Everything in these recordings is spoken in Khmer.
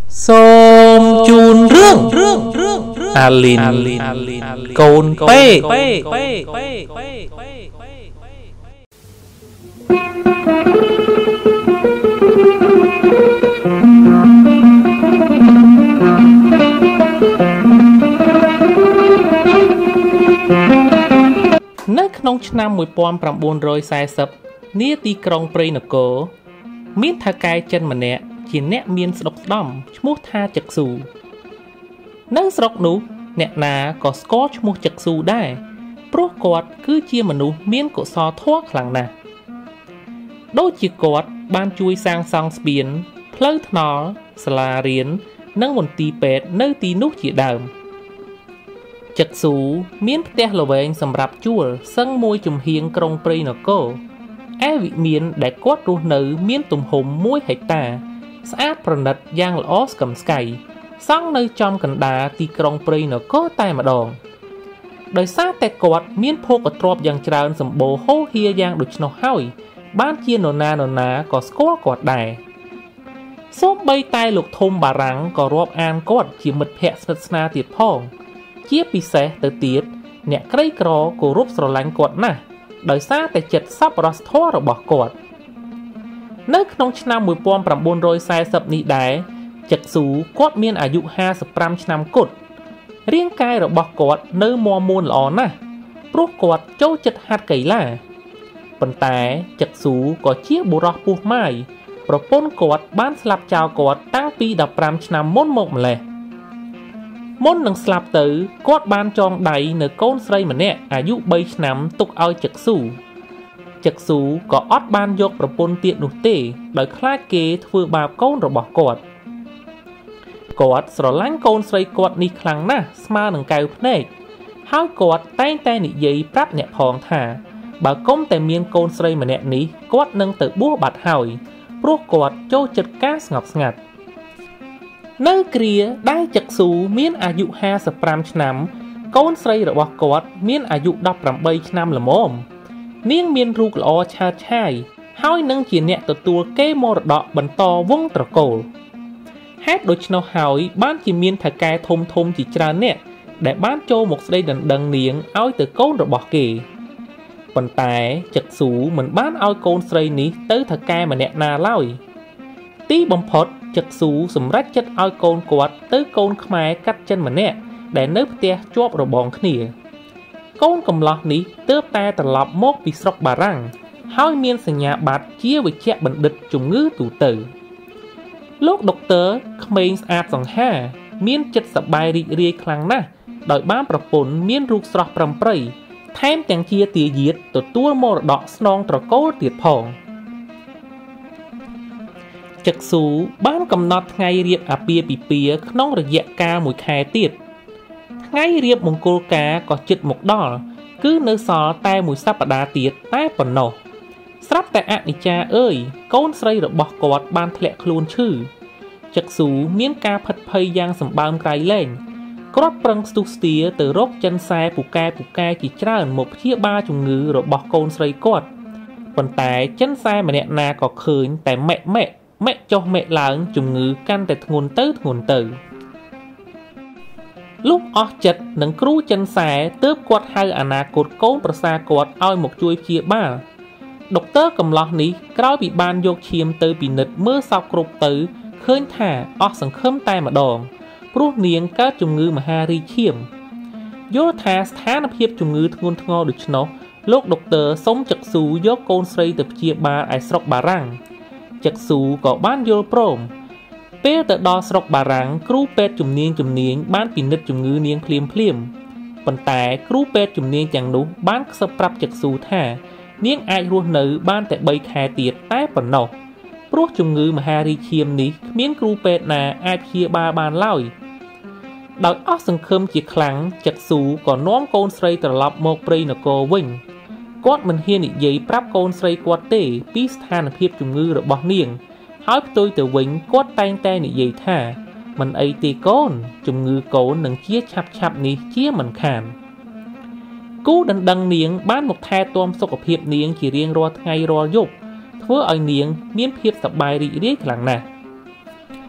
Xôm chun rương Alin Côn pê Nơiក្នុងឆ្នាំ1940នាទីក្រុងព្រៃនគរមានថៅកែចិនម្នាក់ជាអ្នកមានស្ដុកស្ដំឈ្មោះថាចឹកស៊ូនៅស្រុកនោះអ្នកណាក៏ស្គាល់ឈ្មោះចឹកស៊ូដែរព្រោះគាត់គឺជាមនុស្សមានកុសលធម៌ខ្លាំងណាស់ដូចជាគាត់បានជួយសាងសង់ស្ពានផ្លូវថ្នល់សាលារៀននិងមន្ទីរពេទ្យនៅទីនោះជាដើមចឹកស៊ូមានផ្ទះល្វែងសម្រាប់ជួលសឹងមួយជំហៀងក្រុងព្រៃនគរឯវិមានដែលគាត់រស់នៅមានទំហំ1 ហិកតា ស្អាតប្រណិតយ៉ាងល្អស្កឹមស្កៃសង់នៅចំកណ្ដាលទីក្រុងព្រៃនគរតែម្ដងដោយសារតែគាត់មានភោគទ្រព្យយ៉ាងច្រើនសម្បូរហូរហៀយ៉ាងដូច្នោះហើយបានជានរណាក៏ស្គាល់គាត់ដែរសូម្បីតែលោកធំបារាំងក៏រាប់អានគាត់ជាមិត្តភក្តិស្និទ្ធស្នាលទៀតផងជាពិសេសទៅទៀតអ្នកក្រីក្រគោរពស្រឡាញ់គាត់ណាស់ដោយសារតែចិត្តសប្បុរសធម៌របស់គាត់នៅក្នុងឆ្នាំ1940នេះដែរចឹកស៊ូគាត់មានអាយុ55ឆ្នាំគត់រាងកាយរបស់គាត់នៅមាំមួនល្អណាស់ព្រោះគាត់ចូលចិត្តហាត់កីឡាប៉ុន្តែចឹកស៊ូក៏ជាបុរសពោះម៉ាយប្រពន្ធគាត់បានស្លាប់ចោលគាត់តាំងពី15ឆ្នាំមុនមកម្លេះមុននឹងស្លាប់ទៅគាត់បានចងដៃនៅកូនស្រីម្នាក់អាយុ3ឆ្នាំទុកឲ្យចឹកស៊ូចឹកស៊ូក៏អត់បានយកប្រពន្ធទៀតនោះទេដោយខ្លាចគេធ្វើបាបកូនរបស់គាត់ស្រឡាញ់កូនស្រីគាត់នេះខ្លាំងណាស់ស្មើនឹងកែវភ្នែកហើយគាត់តែងតែនិយាយប្រាប់អ្នកផងថាបើគុំតែមានកូនស្រីម្នាក់នេះគាត់នឹងទៅបួសបាត់ហើយព្រោះគាត់ចូលចិត្តការស្ងប់ស្ងាត់នៅគ្រាដែលចឹកស៊ូមានអាយុ55ឆ្នាំកូនស្រីរបស់គាត់មានអាយុ18ឆ្នាំល្មមនាងមានរូបល្អឆើតឆាយហើយនឹងជាអ្នកទទួលកេរមរតកបន្តវង្សត្រកូលហេតុដូច្នោះហើយបានជាមានថៅកែធំជាច្រើនអ្នកដែលបានចូលមកស្ដីដណ្ដឹងនាងឲ្យទៅកូនរបស់គេប៉ុន្តែចឹកស៊ូមិនបានឲ្យកូនស្រីនេះទៅថៅកែម្នាក់ណាឡើយទីបំផុតចឹកស៊ូសម្រេចចិត្តឲ្យកូនគាត់ទៅកូនខ្មែរកាត់ចិនម្នាក់ដែលនៅផ្ទះជាប់របងគ្នាកូនកំឡោះនេះទើបតែត្រឡប់មកពីស្រុកបារាំងហើយមានសញ្ញាបត្រជាវេជ្ជបណ្ឌិតជំងឺទូទៅលោកដុកទ័រក្មេងស្អាតសង្ហាមានចិត្តសប្បាយរីករាយខ្លាំងណាស់ដោយបានប្រពន្ធមានរូបស្រស់ប្រំព្រៃថែមទាំងជាទាយាទទទួលមរតកស្នងត្រកូលទៀតផងចឹកស៊ូបានកំណត់ថ្ងៃរៀបអាពាហ៍ពិពាហ៍ក្នុងរយៈកាល1 ខែទៀតថ្ងៃរៀបមង្គលការក៏ជិតមកដល់គឺនៅសល់តែ1 សប្តាហ៍ទៀតតែប៉ុណ្ណោះស្រាប់តែអនិច្ចាអើយកូនស្រីរបស់គាត់បានធ្លាក់ខ្លួនឈឺចឹកស៊ូមានការផិតភ័យយ៉ាងសម្បើមក្រៃលែងគាត់ប្រឹងស្ទុះស្ទាទៅរកចិនសែពូកែជាច្រើនមកព្យាបាលជំងឺរបស់កូនស្រីគាត់ប៉ុន្តែចិនសែម្នាក់ណាក៏ឃើញតែមេចុះមេឡើងជំងឺកាន់តែធ្ងន់ទៅលុះអស់ចិត្តនឹងគ្រូចិនសែទើបគាត់ហៅអនាគតកូនប្រសាគាត់ឲ្យមកជួយព្យាបាលដុកទ័រកំឡោះនេះក្រោយពីបានយកឈាមទៅពិនិត្យមើលសពគ្រប់ទៅឃើញថាអស់សង្ឃឹមតែម្ដងព្រោះនាងកើតជំងឺមហារីកឈាមយល់ថាស្ថានភាពជំងឺធ្ងន់ធ្ងរដូច្នោះលោកដុកទ័រសុំចឹកស៊ូយកកូនស្រីទៅព្យាបាលឯស្រុកបារាំងចឹកស៊ូក៏បានយល់ព្រមពេលទៅដល់ស្រុកបារាំងគ្រូពេទ្យជំនាញបានពិនិត្យជំងឺនាងភ្លាមប៉ុន្តែគ្រូពេទ្យជំនាញទាំងនោះបានខ្សឹបប្រាប់ចឹកស៊ូថានាងអាចរស់នៅបានតែ3 ខែទៀតតែប៉ុណ្ណោះព្រោះជំងឺមហារីកឈាមនេះគ្មានគ្រូពេទ្យណាអាចព្យាបាលបានឡើយដោយអស់សង្ឃឹមជាខ្លាំងចឹកស៊ូក៏នាំកូនស្រីត្រឡប់មកព្រៃនគរវិញគាត់មិនហ៊ាននិយាយប្រាប់កូនស្រីគាត់ទេពីស្ថានភាពជំងឺរបស់នាងហើយផ្ទុយទៅវិញគាត់តែងតែនិយាយថាមិនអីទេកូនជំងឺកូននឹងជាឆាប់នេះជាមិនខានគូដណ្ដឹងនាងបានមកថែទាំសុខភាពនាងជារៀងរាល់ថ្ងៃរាល់យប់ធ្វើឲ្យនាងមានភាពសប្បាយរីករាយខ្លាំងណាស់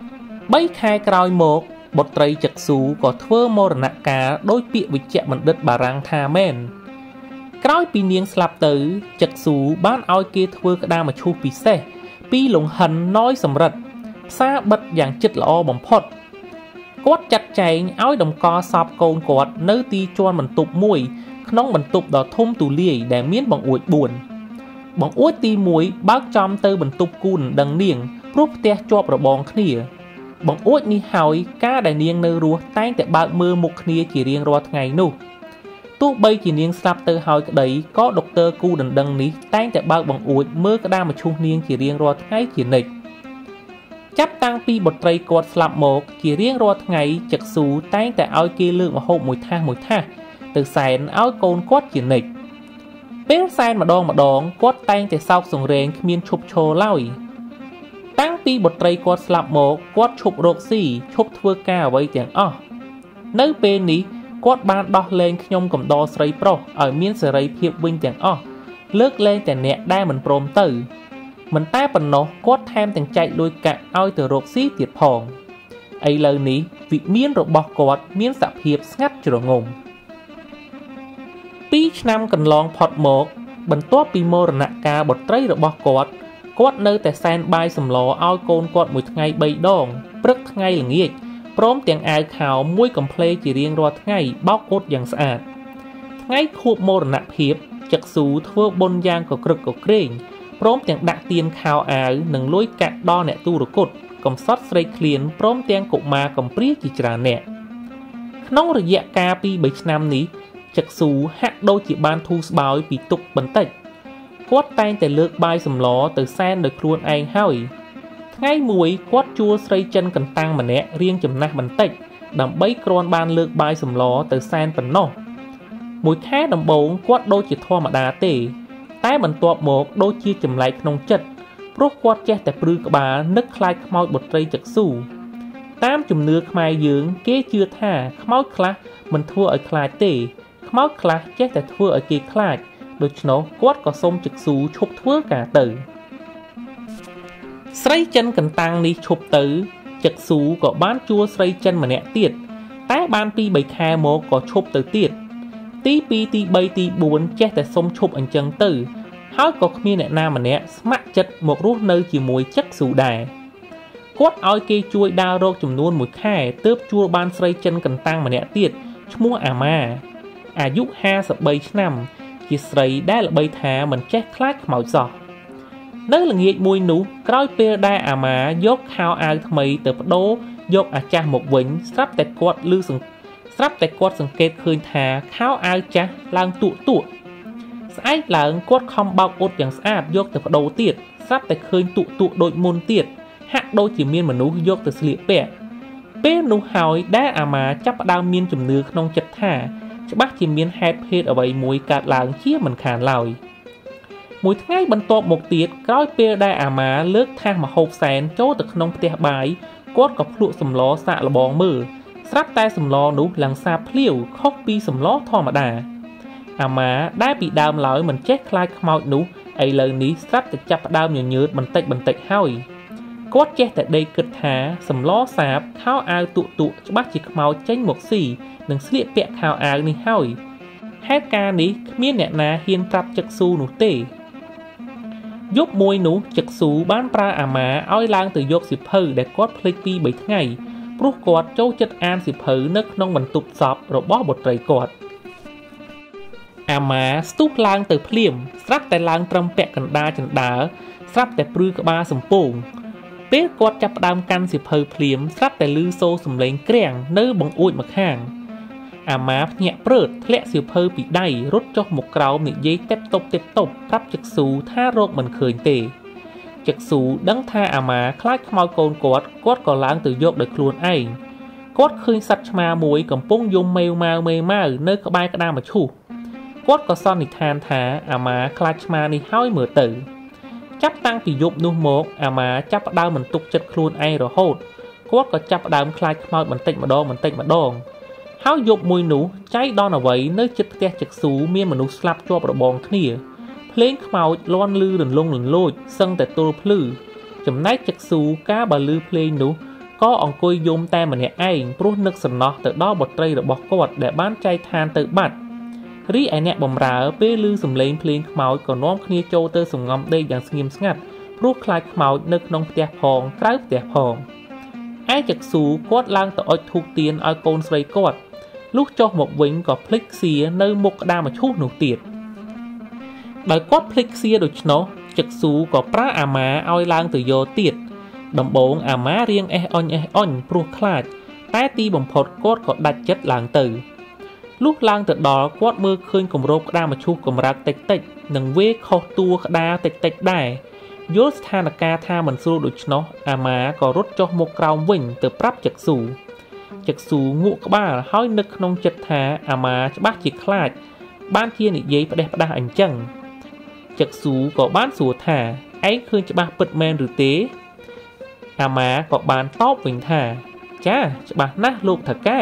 3 ខែក្រោយមកបុត្រីចឹកស៊ូក៏ធ្វើមរណកាលដោយពាក្យវិជ្ជបណ្ឌិតបារាំងថាមែនក្រោយពីនាងស្លាប់ទៅចឹកស៊ូបានឲ្យគេធ្វើក្តាមឈូសពិសេសពីលង្ហិនណយសំរិទ្ធផ្សារបិទយ៉ាងជិតល្អបំផុតគាត់ចាត់ចែងឲ្យតម្កល់សពកូនគាត់នៅទីជាន់បន្ទប់មួយក្នុងបន្ទប់ដ៏ធំទូលាយដែលមានបង្អួច4បង្អួចទី1បើកចំទៅបន្ទប់គូដណ្ដឹងនាងព្រោះផ្ទះជាប់របងគ្នាបង្អួចនេះហើយការដែលនាងនៅរស់តែងតែបើកមើលមុខគ្នាជារៀងរាល់ថ្ងៃនោះទោះបីជានាងស្លាប់ទៅហើយក្តីក៏ដុកទ័រគូដណ្ដឹងនេះតែងតែបើកបង្អួចមើលក្តាមឈូសនាងជារៀងរាល់ថ្ងៃជានិច្ចចាប់តាំងពីបុត្រីគាត់ស្លាប់មកជារៀងរាល់ថ្ងៃចឹកស៊ូតែងតែឲ្យគេលើកម្ហូបមួយថាសទៅសែនឲ្យកូនគាត់ជានិច្ចពេលសែនម្ដងគាត់តែងតែសោកសង្រេងគ្មានឈប់ឈរឡើយតាំងពីបុត្រីគាត់ស្លាប់មកគាត់ឈប់រកស៊ីឈប់ធ្វើការអ្វីទាំងអស់នៅពេលនេះគាត់បានដោះលែងខ្ញុំកំដរស្រីប្រុសឲ្យមានសេរីភាពវិញទាំងអស់លើកលែងតែអ្នកដែលមិនព្រមទៅមិនតែប៉ុណ្ណោះគាត់ថែមទាំងចែកលុយកាក់ឲ្យទៅរកស៊ីទៀតផងឥឡូវនេះវិមានរបស់គាត់មានសភាពស្ងាត់ជ្រងំ2 ឆ្នាំកន្លងផុតមកបន្ទាប់ពីមរណកាលបុត្រីរបស់គាត់នៅតែសែនបាយសម្លឲ្យកូនគាត់មួយថ្ងៃ3 ដងព្រឹកថ្ងៃល្ងាចព្រមទាំងអាវខោមួយកំភ្លេជារៀងរាល់ថ្ងៃបោកអ៊ុតយ៉ាងស្អាតថ្ងៃខួបមរណភាពចឹកស៊ូធ្វើបុណ្យយ៉ាងកក្រឹកកក្រែងព្រមទាំងដាក់ទានខោអាវនិងលុយកាក់ដល់អ្នកទូរគតកំសត់ស្រីឃ្លានព្រមទាំងកុមារកំព្រាជាច្រើនអ្នកក្នុងរយៈកាល 2-3 ឆ្នាំនេះចឹកស៊ូហាក់ដូចជាបានធូរស្បើយពីទុក្ខបន្តិចគាត់តែងតែលើកបាយសម្លទៅសែនដោយខ្លួនឯងហើយថ្ងៃមួយគាត់ជួលស្រីចិនកន្តាំងម្នាក់រៀងចំណាស់បន្តិចដើម្បីគ្រាន់បានលើកបាយសម្លទៅសែនប៉ុណ្ណោះមួយខែដំបូងគាត់ដូចជាធម្មតាទេតែបន្ទាប់មកដូចជាចម្លែកក្នុងចិត្តព្រោះគាត់ចេះតែព្រឺក្បាលនឹកខ្លាចខ្មោចបុត្រីចឹកស៊ូតាមជំនឿខ្មែរយើងគេជឿថាខ្មោចខ្លះមិនធ្វើឲ្យខ្លាចទេខ្មោចខ្លះចេះតែធ្វើឲ្យគេខ្លាចដូច្នោះគាត់ក៏សុំចឹកស៊ូឈប់ធ្វើការទៅស្រីចិនកន្តាំងនេះឈប់ទៅចឹកស៊ូក៏បានជួលស្រីចិនម្នាក់ទៀតតែបាន 2-3 ខែមកក៏ឈប់ទៅទៀតទី2ទី3ទី4ចេះតែសុំឈប់អញ្ចឹងទៅហើយក៏គ្មានអ្នកណាម្នាក់ស្ម័គ្រចិត្តមករស់នៅជាមួយចឹកស៊ូដែរគាត់ឲ្យគេជួយដើររកចំនួន1 ខែទើបជួលបានស្រីចិនកន្តាំងម្នាក់ទៀតឈ្មោះអាម៉ាអាយុ53 ឆ្នាំជាស្រីដែលល្បីថាមិនចេះខ្លាចខ្មោចសោះនៅល្ងាចមួយនោះក្រោយពេលដែលអាម៉ាយកខោអាវថ្មីទៅបដូរយកអាចាស់មកវិញស្រាប់តែគាត់សង្កេតឃើញថាខោអាវចាស់ឡើងទួកស្អែកឡើងគាត់ខំបោកអ៊ុតយ៉ាងស្អាតយកទៅបដូរទៀតស្រាប់តែឃើញទួកដូចមុនទៀតហាក់ដូចជាមានមនុស្សយកទៅស្លៀកពាក់ពេលនោះហើយដែលអាម៉ាចាប់ផ្ដើមមានជំនឿក្នុងចិត្តថាច្បាស់ជាមានហេតុភេទអ្វីមួយកើតឡើងជាមិនខានឡើយមួយថ្ងៃបន្ទាប់មកទៀតក្រោយពេលដែលអាម៉ាលើកថាសម្ហូបសែនចូលទៅក្នុងផ្ទះបាយគាត់ក៏ភ្លក់សម្លសាកល្បងមើលស្រាប់តែសម្លនោះឡើងសាភ្លាវខុសពីសម្លធម្មតាអាម៉ាដែលពីដើមឡើយមិនចេះខ្លាចខ្មោចនោះឥឡូវនេះស្រាប់តែចាប់ផ្ដើមញញើតបន្តិចហើយគាត់ចេះតែដេកគិតថាសម្លសាបខោអាវទួកច្បាស់ជាខ្មោចចេញមកស៊ីនិងស្លៀកពាក់ខោអាវនេះហើយហេតុការណ៍នេះគ្មានអ្នកណាហ៊ានប្រាប់ចឹកស៊ូនោះទេយប់មួយនោះចឹកស៊ូបានប្រើអាម៉ាឲ្យឡើងទៅយកសៀវភៅដែលគាត់ភ្លេច 2-3 ថ្ងៃព្រោះគាត់ចូលចិត្តអានសៀវភៅនៅក្នុងបន្ទប់សពរបស់បុត្រីគាត់អាម៉ាស្ទុះឡើងទៅភ្លាមស្រាប់តែឡើងត្រឹមពាក់កណ្ដាលចណ្ដើស្រាប់តែព្រឺក្បាលសំពងពេលគាត់ចាប់ផ្ដើមកាន់សៀវភៅភ្លាមស្រាប់តែឮសូរសំឡេងក្រាំងនៅបង្អួចម្ខាងអាម៉ាភ្ញាក់ព្រឺតធ្លាក់សៀវភៅពីដៃរត់ចុះមកក្រោមនិយាយទេពតប់ប្រាប់ចឹកស៊ូថារកមិនឃើញទេចឹកស៊ូដឹងថាអាម៉ាខ្លាចខ្មោចកូនគាត់ក៏ឡើងទៅយកដោយខ្លួនឯងគាត់ឃើញសត្វឆ្មាមួយកំពុងយំមេម៉ាវនៅក្បែរក្តាមឈូសគាត់ក៏សន្និដ្ឋានថាអាម៉ាខ្លាចឆ្មានេះហើយមើលទៅចាប់តាំងពីយប់នោះមកអាម៉ាចាប់ផ្ដើមមិនទុកចិត្តខ្លួនឯងរហូតគាត់ក៏ចាប់ផ្ដើមខ្លាចខ្មោចបន្តិចម្ដងហើយយប់មួយនោះចៃដន្យអ្វីនៅជិតផ្ទះចឹកស៊ូមានមនុស្សស្លាប់ជាប់របងគ្នាភ្លេងខ្មោចលាន់លឺរលងលូចសឹងតែទល់ភ្លឺចំណែកចឹកស៊ូកាលបើលឺភ្លេងនោះក៏អង្គុយយំតែម្នាក់ឯងព្រោះនឹកសំណោះទៅដល់បុត្រីរបស់គាត់ដែលបានចែកឋានទៅបាត់រីឯអ្នកបម្រើពេលឮសំឡេងភ្លេងខ្មោចក៏នាំគ្នាចូលទៅសង្ងំដេកយ៉ាងស្ងៀមស្ងាត់ព្រោះខ្លាចខ្មោចនៅក្នុងផ្ទះផងក្រៅផ្ទះផងឯចក្ស៊ូគាត់ឡើងទៅអុជធូបទៀនឲ្យកូនស្រីគាត់លុះចុះមកវិញក៏ភ្លេចខ្សៀនៅមុខក្តារមឈូសនោះទៀតដោយគាត់ភ្លេចខ្សៀដូច្នោះចក្ស៊ូក៏ប្រើអាម៉ាឲ្យឡើងទៅយកទៀតដំបូងអាម៉ារៀងអេះអុញព្រោះខ្លាចតែទីបំផុតគាត់ក៏ដាច់ចិត្តឡើងទៅលុះឡើងទៅដល់គាត់មើលឃើញគម្របក្តារមឈូសកម្រាស់តិចនិងវេខុសតួក្តារតិចដែរយល់ស្ថានភាពថាមិនស្រួលដូច្នោះអាម៉ាក៏រត់ចុះមកក្រោមវិញទៅប្រាប់ចក្ស៊ូងក់ក្បាលហើយនឹកក្នុងចិត្តថាអាម៉ាច្បាស់ជាខ្លាចបានជានិយាយផ្ដេសផ្ដាស់អញ្ចឹងចក្ស៊ូក៏បានសួរថាឯងឃើញច្បាស់ពិតមែនឬទេអាម៉ាក៏បានតបវិញថាចាច្បាស់ណាស់លោកថកែ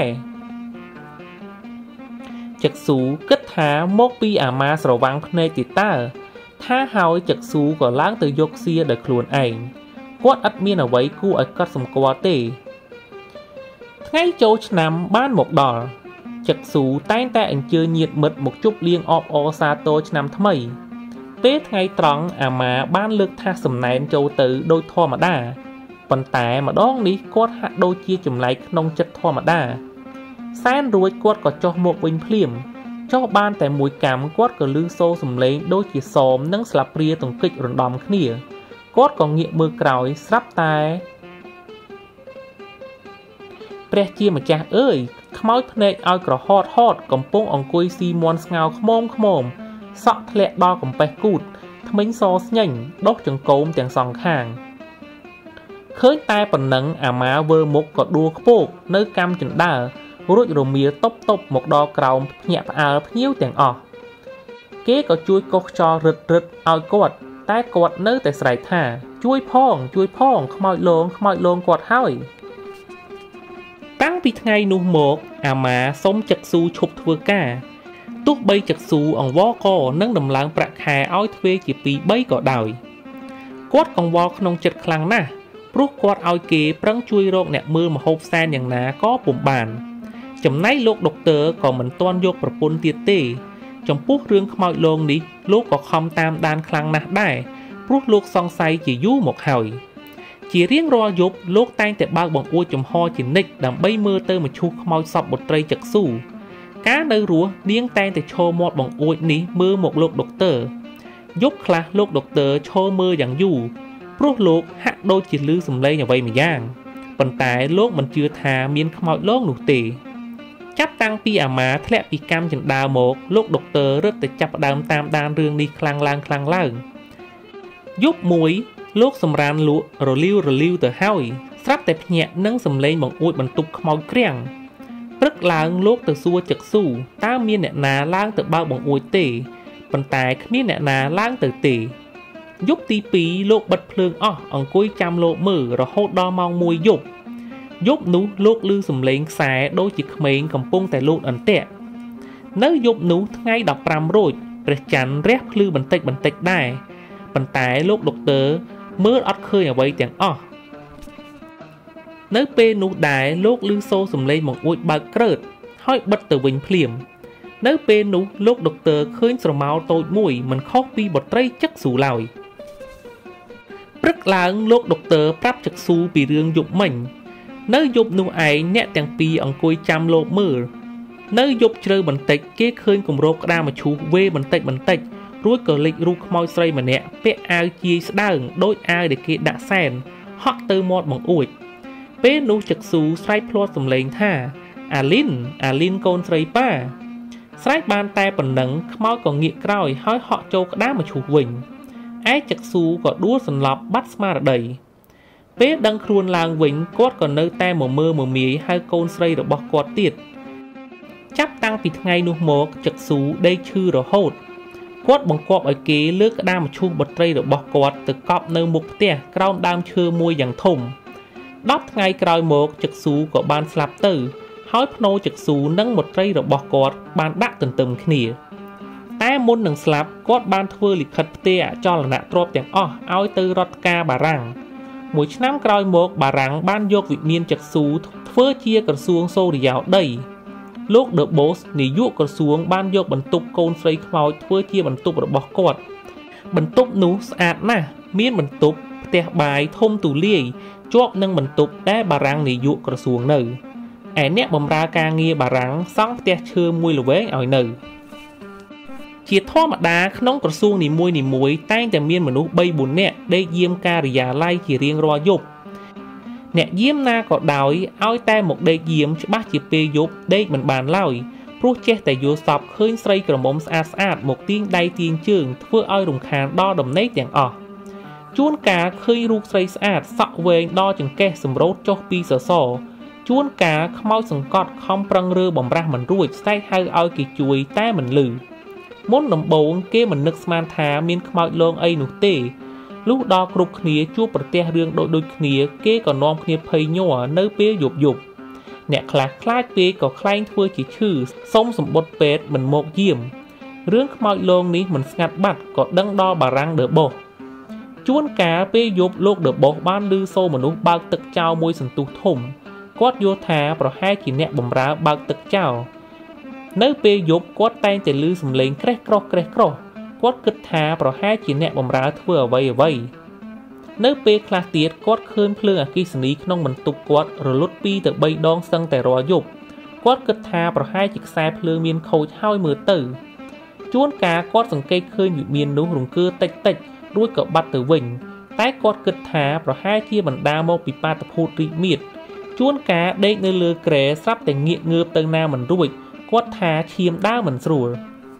ចក្ស៊ូគិតថាមកពីអាម៉ាស្រវាំងភ្នែកទីតើថាហើយចក្ស៊ូក៏ឡើងទៅយកសៀដោយខ្លួនឯងគាត់ឥតមានអ្វីគួរឲ្យកត់សម្គាល់ទេថ្ងៃចូលឆ្នាំបានមកដល់ចក្ស៊ូតែងតែអញ្ជើញញាតិមិត្តមកជប់លៀងអបអរសាទរឆ្នាំថ្មីពេលថ្ងៃត្រង់អាម៉ាបានលើកថាសសំណែនចូលទៅដោយធម្មតាប៉ុន្តែម្ដងនេះគាត់ហាក់ដូចជាចម្លែកក្នុងចិត្តធម្មតាសែនរួចគាត់ក៏ចុះមកវិញភ្លាមចុះបានតែមួយកាំគាត់ក៏ឮសូរសំឡេងដូចជាសមនិងស្លាបព្រាទង្គិចរំដំគ្នាគាត់ក៏ងាកមើលក្រោយស្រាប់តែព្រះជាម្ចាស់អើយខ្មោចភ្នែកឲ្យក្រហតកំពុងអង្គុយស៊ីមាន់ស្ងោរខ្មោមសក់ធ្លាក់ដល់កំពះគូតធ្មេញសស្ញែងដុសចង្កូមទាំងសងខាងឃើញតែប៉ុណ្ណឹងអាម៉ាវើមុខក៏ដួលខ្ពកនៅកម្មចណ្ដើរួចរមៀលតុបមកដល់ក្រោមភ្ញាក់ផ្អើលភ្ញៀវទាំងអស់គេក៏ជួយកុសខ្យល់រឹតឲ្យគាត់តែគាត់នៅតែស្រែកថាជួយផងខ្មោចលងគាត់ហើយតាំងពីថ្ងៃនោះមកអាម៉ាសុំចក្ស៊ូឈប់ធ្វើការទោះបីចក្ស៊ូអង្វរកនឹងដំឡើងប្រាក់ខែឲ្យទ្វេជា2 3ក៏ដោយគាត់កង្វល់ក្នុងចិត្តខ្លាំងណាស់ព្រោះគាត់ឲ្យគេប្រឹងជួយរកអ្នកមើលម្ហូបសែនយ៉ាងណាក៏ពុំបានចំណែកលោកដុកទ័រក៏មិនទាន់យកប្រពន្ធទៀតទេចំពោះរឿងខ្មោចលងនេះលោកក៏ខំតាមដានខ្លាំងណាស់ដែរព្រោះលោកសង្ស័យជាយូរមកហើយជារៀងរាល់យប់លោកតែងតែបើកបង្អួចចំហជានិច្ចដើម្បីមើលទៅមឈូសខ្មោចសពបុត្រីចក្ស៊ូកាលនៅរស់នាងតែងតែឈរមាត់បង្អួចនេះមើលមកលោកដុកទ័រយប់ខ្លះលោកដុកទ័រឈរមើលយ៉ាងយូរព្រោះលោកហាក់ដូចជាឮសំឡេងអ្វីម្យ៉ាងប៉ុន្តែលោកមិនជឿថាមានខ្មោចលងនោះទេចាប់តាំងពីអាម៉ាធ្លាក់ពីកម្មចណ្ដើមកលោកដុកទ័ររឹតតែចាប់ផ្ដើមតាមដានរឿងនេះខ្លាំងឡើងយប់មួយលោកសម្រានលក់រលាវទៅហើយស្រាប់តែភ្ញាក់នឹងសំឡេងបង្អួចបន្ទប់ខ្មោចគ្រាំងព្រឹកឡើងលោកទៅសួរចក្ស៊ូតើមានអ្នកណាឡើងទៅបើកបង្អួចទេប៉ុន្តែគ្មានអ្នកណាឡើងទៅទេយប់ទី2លោកបិទភ្លើងអស់អង្គុយចាំលោកមើលរហូតដល់ម៉ោង1យប់នោះលោកឮសំឡេងខ្សែដូចជាក្មេងកំពុងតែលោតអន្ទាក់នៅយប់នោះថ្ងៃ15រោចព្រះច័ន្ទរះភ្លឺបន្តិចដែរប៉ុន្តែលោកដុកទ័រមើលអត់ឃើញអ្វីទាំងអស់នៅពេលនោះដែរលោកឮសូរសំឡេងបង្អួចបើកក្រើតហើយបិទទៅវិញភ្លាមនៅពេលនោះលោកដុកទ័រឃើញស្រមោលតូចមួយមិនខុសពីបុត្រីចក្ស៊ូឡើយព្រឹកឡើងលោកដុកទ័រប្រាប់ចក្ស៊ូពីរឿងយប់មិញនៅយប់នោះឯងអ្នកទាំងពីរអង្គុយចាំលោកមើលនៅយប់ជ្រៅបន្តិចគេឃើញគម្របក្តារមឈូសវេបន្តិចរួចក៏លេចរូបខ្មោចស្រីម្នាក់ពាក់អាវជាយស្ដើងដូចអាវដែលគេដាក់សែនហក់ទៅមាត់បង្អួចពេលនោះចក្ស៊ូស្រែកភ្លាត់សំឡេងថាអាលីនកូនស្រីប៉ាស្រែកបានតែប៉ុណ្ណឹងខ្មោចក៏ងាកក្រោយហើយហក់ចូលក្តារមឈូសវិញឯចក្ស៊ូក៏ដួលសន្លប់បាត់ស្មារតីពេលដឹងខ្លួនឡើងវិញគាត់ក៏នៅតែមើលមាយហៅកូនស្រីរបស់គាត់ទៀតចាប់តាំងពីថ្ងៃនោះមកចក្ស៊ូដេកឈឺរហូតគាត់បង្គាប់ឲ្យគេលើកក្តារមឈូសបុត្រីរបស់គាត់ទៅកប់នៅមុខផ្ទះក្រោមដើមឈើមួយយ៉ាងធំ10ថ្ងៃក្រោយមកចក្ស៊ូក៏បានស្លាប់ទៅហើយភ្នូចក្ស៊ូនិងបុត្រីរបស់គាត់បានដាក់ទន្ទឹមគ្នាតែមុននឹងស្លាប់គាត់បានធ្វើលិខិតផ្ទេរអចលនទ្រព្យទាំងអស់ឲ្យទៅរដ្ឋការបារាំងមួយឆ្នាំក្រោយមកបារាំងបានយកវិមានចក្សូធ្វើជាក្រសួងសូរិយោដីលោក The Boss នាយកក្រសួងបានយកបន្ទប់កូនស្រីខ្មោចធ្វើជាបន្ទប់របស់គាត់បន្ទប់នោះស្អាតណាស់មានបន្ទប់ផ្ទះបាយធំទូលាយជាប់នឹងបន្ទប់ដែលបារាំងនាយកក្រសួងនៅឯអ្នកបម្រើការងារបារាំងសង់ផ្ទះឈើមួយល្វែងឲ្យនៅជាធម្មតាក្នុងក្រសួងនីមួយៗតែងតែមានមនុស្ស 3-4 នាក់ដេកយាមការិយាល័យជារៀងរាល់យប់អ្នកយាមណាក៏ដោយឲ្យតែមកដេកយាមច្បាស់ជាពេលយប់ដេកមិនបានឡើយព្រោះចេះតែយល់សប្តិឃើញស្រីក្រមុំស្អាតមកទាញដៃទាញជើងធ្វើឲ្យរំខានដល់ដំណេកទាំងអស់ជួនកាលឃើញរូបស្រីស្អាតសក់វែងដល់ចង្កេះសម្រូតចុះពីសសរជួនកាលខ្មោចសង្កត់ខំប្រឹងរើបំរាស់មិនរួចស្ទែកហៅឲ្យគេជួយតែមិនលឺមុនដំបូងគេមិននឹកស្មានថាមានខ្មោចលងអីនោះទេលុះដល់គ្រប់គ្នាជួបប្រទះរឿងដូចគ្នាគេក៏នាំគ្នាភ័យញ័រនៅពេលយប់អ្នកខ្លះខ្លាចពេកក៏ខ្លែងធ្វើជាឈឺសុំសម្បត្តិពេទ្យមិនមកយាមរឿងខ្មោចលងនេះមិនស្ងាត់បាត់ក៏ដឹងដល់បារាំង The Boss ជួនកាលពេលយប់លោក The Boss បានឮសូរមនុស្សបើកទឹកចោលមួយសន្ទុះធំគាត់យល់ថាប្រហែលជាអ្នកបម្រើបើកទឹកចោលនៅពេលយប់គាត់តែងតែឮសំឡេងក្រេះក្រោះគាត់គិតថាប្រហែលជាអ្នកបម្រើធ្វើអ្វីនៅពេលខ្លះទៀតគាត់ឃើញភ្លើងអគ្គិសនីក្នុងបន្ទប់គាត់រលត់ 2 ទៅ 3 ដងសឹងតែរាល់យប់គាត់គិតថាប្រហែលជាខ្សែភ្លើងមានខូចហើយមើលទៅជួនកាលគាត់សង្កេតឃើញវិមាននោះរង្គើតិចរួចក៏បាត់ទៅវិញតែគាត់គិតថាប្រហែលជាបណ្ដាមកពីបាតុភូតរីកមាឌជួនកាលដេកនៅលើគ្រែស្រាប់តែងាកងើបទៅណាមិនរួចគាត់ថាឈាមដើរមិនស្រួល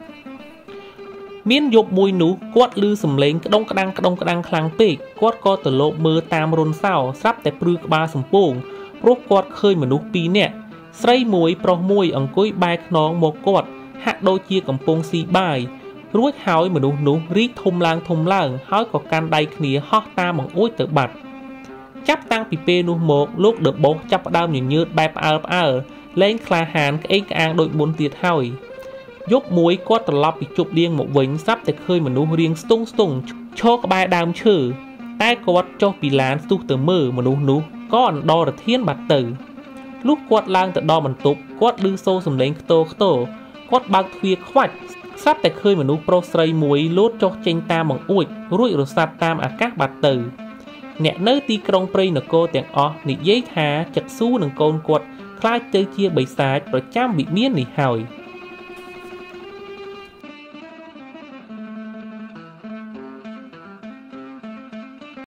មានយប់មួយនោះគាត់ឮសំឡេងក្ដុងក្ដាំងខ្លាំងពេកគាត់ក៏ទៅលបមើលតាមរុនសោស្រាប់តែព្រឺក្បាលសំពងព្រោះគាត់ឃើញមនុស្ស 2 នាក់ស្រីមួយប្រុសមួយអង្គុយបែរខ្នងមកគាត់ហាក់ដូចជាកំពុងស៊ីបាយរួចហើយមនុស្សនោះរីកធំឡើងហើយក៏កាន់ដៃគ្នាហោះតាមបង្អួចទៅបាត់ចាប់តាំងពីពេលនោះមកលោក The Boss ចាប់ផ្ដើមញញើតបែបផ្អើលលែងក្លាហានក្អេងក្អាងដូចមុនទៀតហើយយប់មួយគាត់ត្រឡប់ពីជប់លៀងមកវិញស្រាប់តែឃើញមនុស្សរៀងស្ទង់ឈរក្បែរដើមឈើតែគាត់ចុះពីឡានស្ទុះទៅមើលមនុស្សនោះក៏អណ្ដោរធានបាត់ទៅលុះគាត់ឡើងទៅដល់បន្ទប់គាត់ឮសូរសំឡេងខ្ទរគាត់បើកទ្វារខ្វាច់ស្រាប់តែឃើញមនុស្សប្រុសស្រីមួយលោតចុះចេញតាមបង្អួចរួចរសាត់តាមអាកាសបាត់ទៅអ្នកនៅទីក្រុងព្រៃនគរទាំងអស់និយាយថាចក្សូនិងកូនគាត់ខ្លាចទៅជាបិសាចប្រចាំវិមាននេះហើយ